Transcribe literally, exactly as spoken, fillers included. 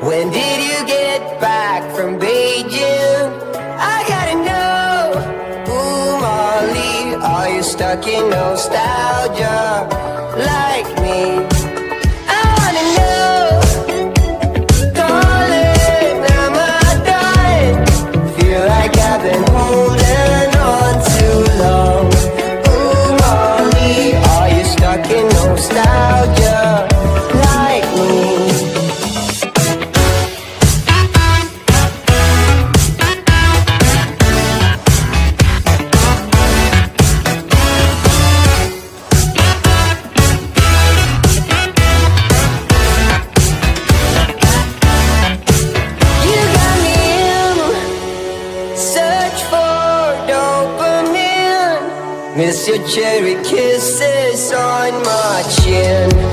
When did you get back from Beijing? I gotta know. Ooh, Molly, are you stuck in nostalgia like me? I wanna know. Darling, am I done? Feel like I've been holding on too long. Ooh, Molly, are you stuck in nostalgia like me? Miss your cherry kisses on my chin.